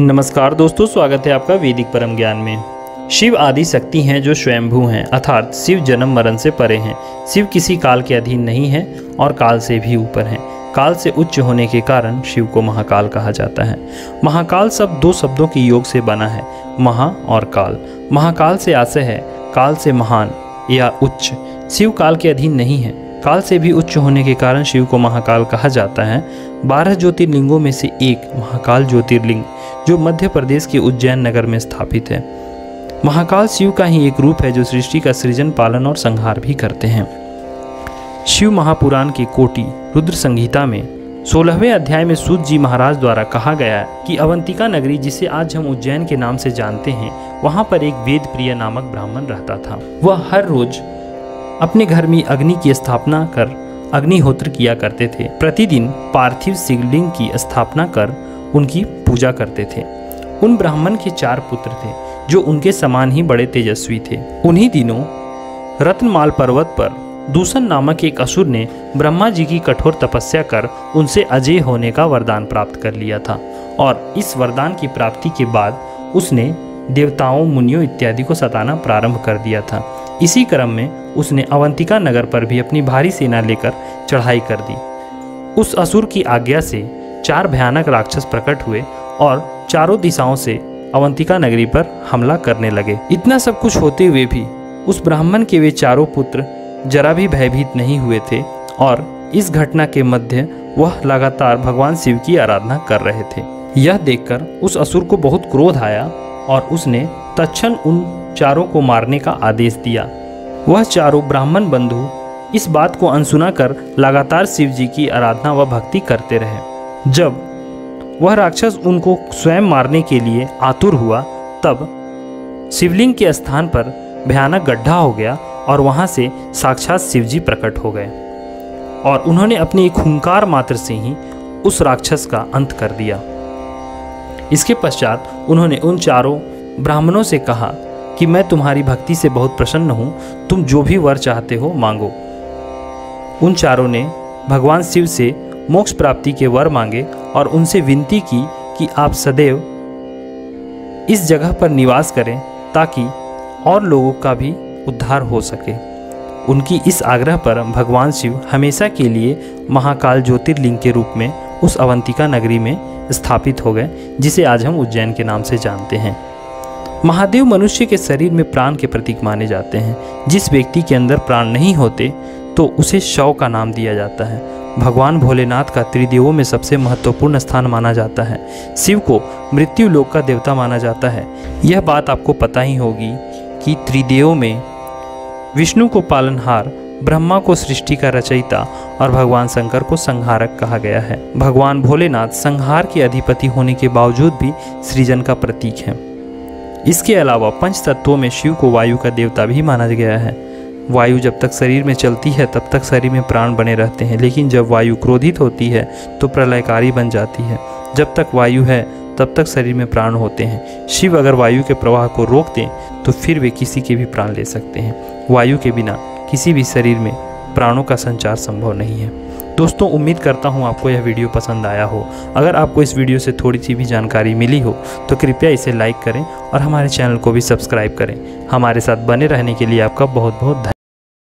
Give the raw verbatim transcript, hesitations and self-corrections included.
नमस्कार दोस्तों, स्वागत है आपका वैदिक परम ज्ञान में। शिव आदि शक्ति हैं जो स्वयंभू हैं, अर्थात शिव जन्म मरण से परे हैं। शिव किसी काल के अधीन नहीं हैं और काल से भी ऊपर हैं। काल से उच्च होने के कारण शिव को महाकाल कहा जाता है। महाकाल शब्द दो शब्दों के योग से बना है, महा और काल। महाकाल से आशय है काल से महान या उच्च। शिव काल के अधीन नहीं है, काल से भी उच्च होने के कारण शिव को महाकाल कहा जाता है। बारह ज्योतिर्लिंगों में से एक महाकाल ज्योतिर्लिंग जो मध्य प्रदेश के उज्जैन नगर में स्थापित है। महाकाल शिव का ही एक रूप है जो सृष्टि का सृजन, पालन और संहार भी करते हैं। शिव महापुराण के कोटि रुद्र संहिता में सोलहवें अध्याय में सूत जी महाराज द्वारा कहा गया कि अवंतिका नगरी, जिसे आज हम उज्जैन के नाम से जानते हैं, वहाँ पर एक वेद प्रिय नामक ब्राह्मण रहता था। वह हर रोज अपने घर में अग्नि की स्थापना कर अग्निहोत्र किया करते थे। प्रतिदिन पार्थिव शिवलिंग की स्थापना कर उनकी पूजा करते थे। उन ब्राह्मण के चार पुत्र थे जो उनके समान ही बड़े तेजस्वी थे। उन्हीं दिनों रत्नमाल पर्वत पर दूषण नामक एक असुर ने ब्रह्मा जी की कठोर तपस्या कर उनसे अजय होने का वरदान प्राप्त कर लिया था और इस वरदान की प्राप्ति के बाद उसने देवताओं, मुनियों इत्यादि को सताना प्रारंभ कर दिया था। इसी क्रम में उसने अवंतिका नगर पर भी अपनी भारी सेना लेकर चढ़ाई कर दी। उस असुर की आज्ञा से चार भयानक राक्षस प्रकट हुए और चारों दिशाओं से अवंतिका नगरी पर हमला करने लगे। इतना सब कुछ होते हुए भी उस ब्राह्मण के वे चारों पुत्र जरा भी भयभीत नहीं हुए थे और इस घटना के मध्य वह लगातार भगवान शिव की आराधना कर रहे थे। यह देखकर उस असुर को बहुत क्रोध आया और उसने तत्क्षण उन चारों को मारने का आदेश दिया। वह चारों ब्राह्मण बंधु इस बात को अनसुना कर लगातार शिव जी की आराधना व भक्ति करते रहे। जब वह राक्षस उनको स्वयं मारने के लिए आतुर हुआ, तब शिवलिंग के स्थान पर भयानक गड्ढा हो गया और वहां से साक्षात शिव जी प्रकट हो गए और उन्होंने अपने एक हुंकार मात्र से ही उस राक्षस का अंत कर दिया। इसके पश्चात उन्होंने उन चारों ब्राह्मणों से कहा कि मैं तुम्हारी भक्ति से बहुत प्रसन्न हूँ, तुम जो भी वर चाहते हो मांगो। उन चारों ने भगवान शिव से मोक्ष प्राप्ति के वर मांगे और उनसे विनती की कि आप सदैव इस जगह पर निवास करें ताकि और लोगों का भी उद्धार हो सके। उनकी इस आग्रह पर भगवान शिव हमेशा के लिए महाकाल ज्योतिर्लिंग के रूप में उस अवंतिका नगरी में स्थापित हो गए, जिसे आज हम उज्जैन के नाम से जानते हैं। महादेव मनुष्य के शरीर में प्राण के प्रतीक माने जाते हैं। जिस व्यक्ति के अंदर प्राण नहीं होते तो उसे शव का नाम दिया जाता है। भगवान भोलेनाथ का त्रिदेवों में सबसे महत्वपूर्ण स्थान माना जाता है। शिव को मृत्यु लोक का देवता माना जाता है। यह बात आपको पता ही होगी कि त्रिदेवों में विष्णु को पालनहार, ब्रह्मा को सृष्टि का रचयिता और भगवान शंकर को संहारक कहा गया है। भगवान भोलेनाथ संहार के अधिपति होने के बावजूद भी सृजन का प्रतीक है। इसके अलावा पंच तत्वों में शिव को वायु का देवता भी माना गया है। वायु जब तक शरीर में चलती है तब तक शरीर में प्राण बने रहते हैं, लेकिन जब वायु क्रोधित होती है तो प्रलयकारी बन जाती है। जब तक वायु है तब तक शरीर में प्राण होते हैं। शिव अगर वायु के प्रवाह को रोक दें तो फिर वे किसी के भी प्राण ले सकते हैं। वायु के बिना किसी भी शरीर में प्राणों का संचार संभव नहीं है। दोस्तों, उम्मीद करता हूँ आपको यह वीडियो पसंद आया हो। अगर आपको इस वीडियो से थोड़ी सी भी जानकारी मिली हो तो कृपया इसे लाइक करें और हमारे चैनल को भी सब्सक्राइब करें। हमारे साथ बने रहने के लिए आपका बहुत बहुत धन्यवाद।